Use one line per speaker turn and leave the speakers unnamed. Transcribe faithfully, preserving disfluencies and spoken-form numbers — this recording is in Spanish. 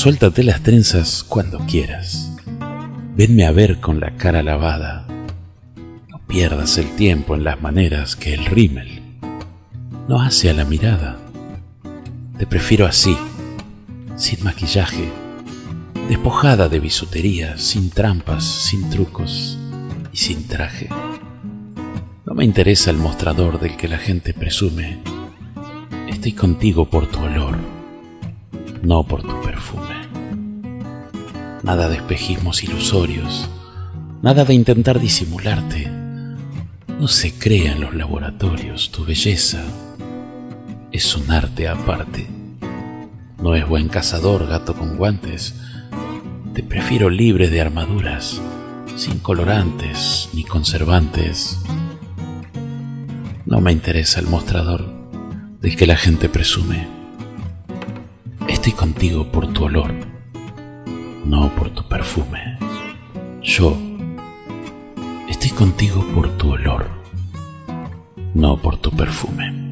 Suéltate las trenzas cuando quieras. Venme a ver con la cara lavada. No pierdas el tiempo en las maneras que el rímel no hace a la mirada. Te prefiero así, sin maquillaje, despojada de bisutería, sin trampas, sin trucos y sin traje. No me interesa el mostrador del que la gente presume. Estoy contigo por tu olor, no por tu perfume. Nada de espejismos ilusorios, nada de intentar disimularte. No se crea en los laboratorios, tu belleza es un arte aparte. No es buen cazador gato con guantes. Te prefiero libre de armaduras, sin colorantes ni conservantes. No me interesa el mostrador del que la gente presume. Estoy contigo por tu olor, no por tu perfume. Yo estoy contigo por tu olor, no por tu perfume.